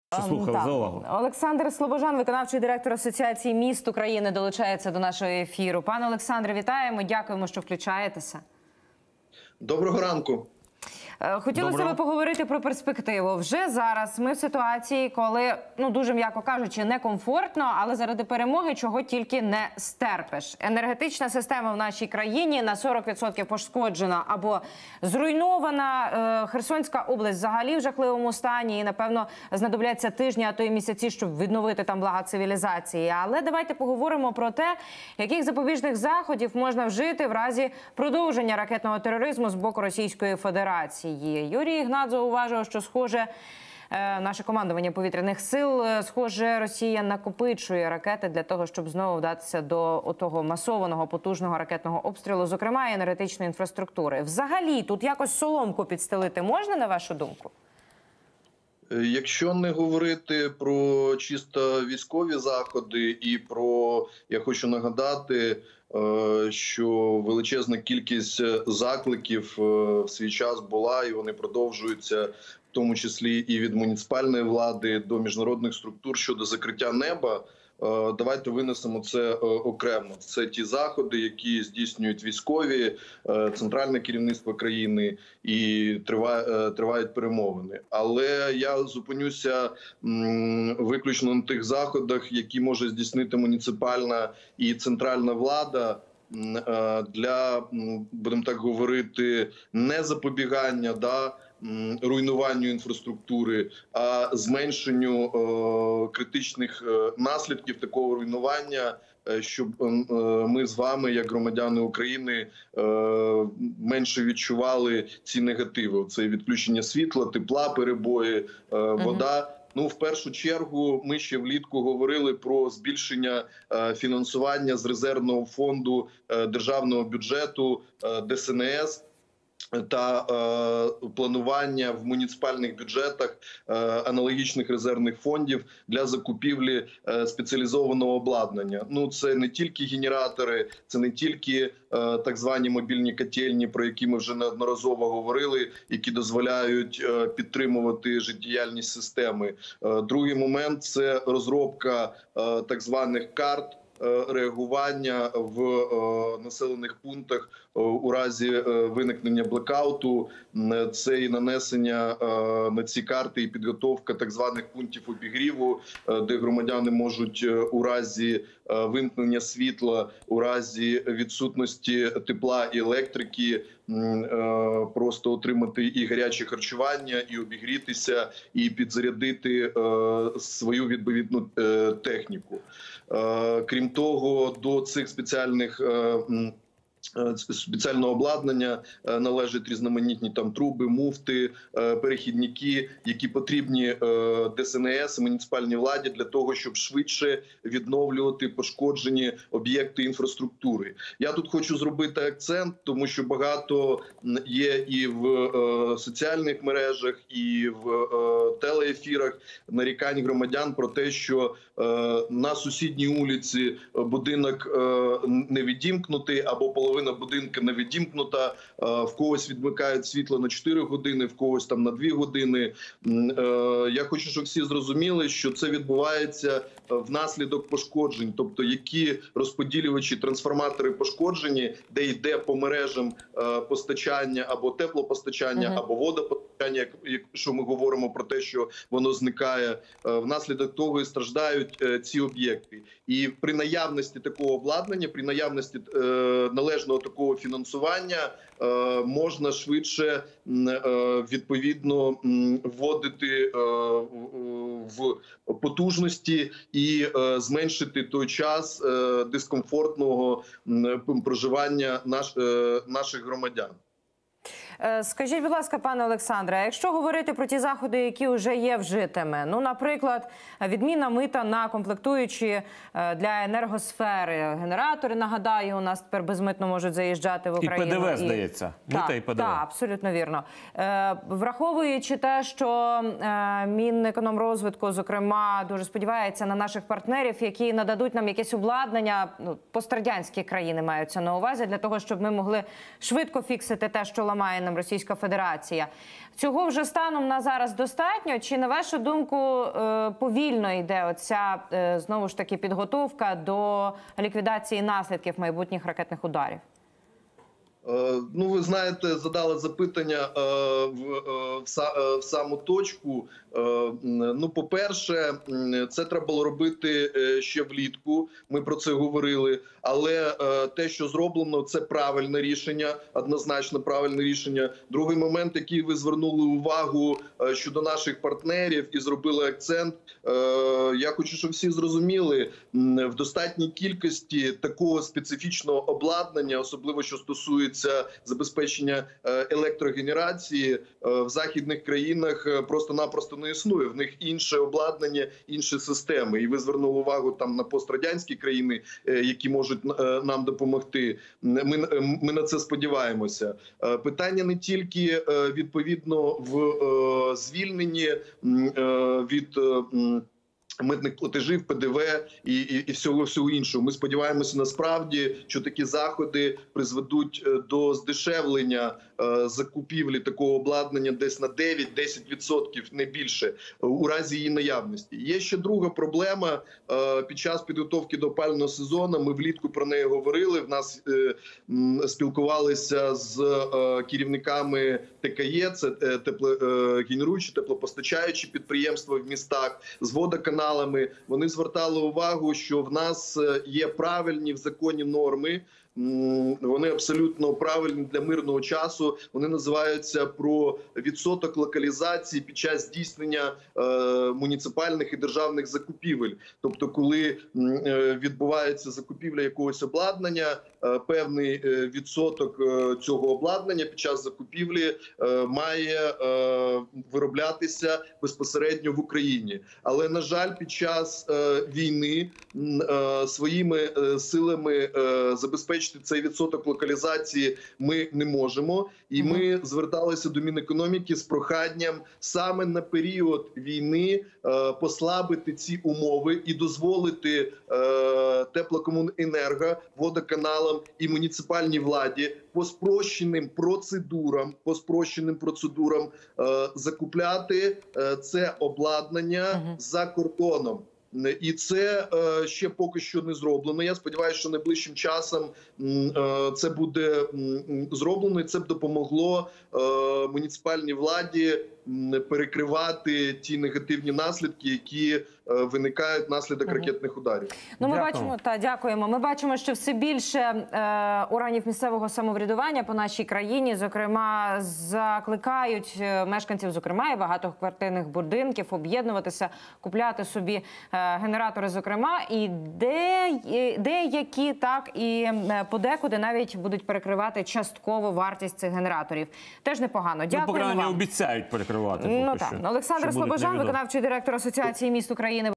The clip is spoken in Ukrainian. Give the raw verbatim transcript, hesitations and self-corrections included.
Слухав, за увагу. Олександр Слобожан, виконавчий директор Асоціації міст України, долучається до нашого ефіру. Пане Олександре, вітаємо, дякуємо, що включаєтеся. Доброго ранку. Хотілося Доброго. би поговорити про перспективу. Вже зараз ми в ситуації, коли, ну дуже м'яко кажучи, некомфортно, але заради перемоги чого тільки не стерпиш. Енергетична система в нашій країні на сорок відсотків пошкоджена або зруйнована. Херсонська область взагалі в жахливому стані і, напевно, знадобляться тижні, а то й місяці, щоб відновити там блага цивілізації. Але давайте поговоримо про те, яких запобіжних заходів можна вжити в разі продовження ракетного тероризму з боку Російської Федерації. Юрій Ігнат зауважив, що, схоже, наше командування повітряних сил, схоже, Росія накопичує ракети для того, щоб знову вдатися до того масованого, потужного ракетного обстрілу, зокрема і енергетичної інфраструктури. Взагалі, тут якось соломку підстелити можна, на вашу думку? Якщо не говорити про чисто військові заходи і про, я хочу нагадати, що величезна кількість закликів в свій час була, і вони продовжуються, в тому числі і від муніципальної влади до міжнародних структур щодо закриття неба. Давайте винесемо це окремо. Це ті заходи, які здійснюють військові, центральне керівництво країни, і тривають перемовини. Але я зупинюся виключно на тих заходах, які може здійснити муніципальна і центральна влада для, будемо так говорити, не запобігання, да, руйнуванню інфраструктури, а зменшенню е, критичних е, наслідків такого руйнування, е, щоб е, ми з вами, як громадяни України, е, менше відчували ці негативи. Це відключення світла, тепла, перебої, е, вода. Ну, в першу чергу, ми ще влітку говорили про збільшення е, фінансування з резервного фонду е, державного бюджету, е, Де Се Не Ес, та е, планування в муніципальних бюджетах е, аналогічних резервних фондів для закупівлі е, спеціалізованого обладнання. Ну, це не тільки генератори, це не тільки е, так звані мобільні котельні, про які ми вже неодноразово говорили, які дозволяють е, підтримувати життєдіяльність системи. Е, другий момент – це розробка е, так званих карт реагування в населених пунктах у разі виникнення блекауту. Це і нанесення на ці карти і підготовка так званих пунктів обігріву, де громадяни можуть у разі вимкнення світла, у разі відсутності тепла і електрики просто отримати і гаряче харчування, і обігрітися, і підзарядити свою відповідну техніку. Крім того, до цих спеціальних спеціального обладнання належать різноманітні там труби, муфти, перехідники, які потрібні Де Се Не Ес і муніципальній владі для того, щоб швидше відновлювати пошкоджені об'єкти інфраструктури. Я тут хочу зробити акцент, тому що багато є і в соціальних мережах, і в телеефірах нарікань громадян про те, що на сусідній вулиці будинок не відімкнутий або половина будинку не відімкнута, в когось відмикають світло на чотири години, в когось там на дві години. Я хочу, щоб всі зрозуміли, що це відбувається внаслідок пошкоджень, тобто які розподілювачі, трансформатори пошкоджені, де йде по мережам постачання або теплопостачання, uh-huh. або водопостачання, якщо ми говоримо про те, що воно зникає, внаслідок того і страждають ці об'єкти. І при наявності такого обладнання, при наявності е, належного такого фінансування е, можна швидше е, відповідно вводити е, в потужності і е, зменшити той час е, дискомфортного е, проживання наш, е, наших громадян. Скажіть, будь ласка, пане Олександре, а якщо говорити про ті заходи, які вже є вжитими, ну, наприклад, відміна мита на комплектуючі для енергосфери, генератори, нагадаю, у нас тепер безмитно можуть заїжджати в Україну. І Пе Де Ве, здається. Так, і Пе Де Ве. Так, абсолютно вірно. Враховуючи те, що Мінекономрозвитку, зокрема, дуже сподівається на наших партнерів, які нададуть нам якесь обладнання, ну, пострадянські країни маються на увазі, для того, щоб ми могли швидко фіксити те, що ламає член Російська Федерація. Цього вже станом на зараз достатньо? Чи, на вашу думку, повільно йде оця, знову ж таки, підготовка до ліквідації наслідків майбутніх ракетних ударів? Ну, ви знаєте, задали запитання в, в, в саму точку. Ну, по-перше, це треба було робити ще влітку, ми про це говорили. Але те, що зроблено, це правильне рішення, однозначно правильне рішення. Другий момент, який ви звернули увагу щодо наших партнерів і зробили акцент, я хочу, щоб всі зрозуміли, в достатній кількості такого специфічного обладнання, особливо що стосується забезпечення електрогенерації, в західних країнах просто-напросто не існує. В них інше обладнання, інші системи. І ви звернули увагу там на пострадянські країни, які можуть нам допомогти. Ми, ми на це сподіваємося. Питання не тільки відповідно в звільненні від митних платежів, Пе Де Ве і, і, і всього, всього іншого. Ми сподіваємося насправді, що такі заходи призведуть до здешевлення е, закупівлі такого обладнання десь на дев'ять-десять відсотків, не більше, у разі її наявності. Є ще друга проблема. Е, під час підготовки до опалювального сезону, ми влітку про неї говорили, в нас е, м, спілкувалися з е, керівниками Те Ка Є, це е, тепло, е, генеруючі, теплопостачаючі підприємства в містах, з водоканалами. Вони звертали увагу, що в нас є правильні в законі норми, вони абсолютно правильні для мирного часу. Вони називаються про відсоток локалізації під час здійснення е, муніципальних і державних закупівель. Тобто, коли е, відбувається закупівля якогось обладнання, е, певний е, відсоток е, цього обладнання під час закупівлі е, має е, вироблятися безпосередньо в Україні. Але, на жаль, під час е, війни е, своїми е, силами е, забезпечити цей відсоток локалізації ми не можемо. І ми зверталися до Мінекономіки з проханням саме на період війни е, послабити ці умови і дозволити е, теплокомуненерго, водоканалам і муніципальній владі по спрощеним процедурам, по спрощеним процедурам е, закупляти е, це обладнання uh-huh. за кордоном. І це е, ще поки що не зроблено. Я сподіваюся, що найближчим часом е, це буде м, зроблено, і це б допомогло е, муніципальній владі м, перекривати ті негативні наслідки, які е, виникають внаслідок угу. ракетних ударів. Ну, ми Дякую. бачимо, та дякуємо. Ми бачимо, що все більше е, органів місцевого самоврядування по нашій країні, зокрема, закликають мешканців, зокрема, і багатоквартирних будинків об'єднуватися, купляти собі е, генератори, зокрема, і де, деякі так і подекуди навіть будуть перекривати частково вартість цих генераторів. Теж непогано. Дякую. Ну, по крайній вам. обіцяють перекривати. Ну так. Олександр Слобожан, виконавчий директор Асоціації міст України.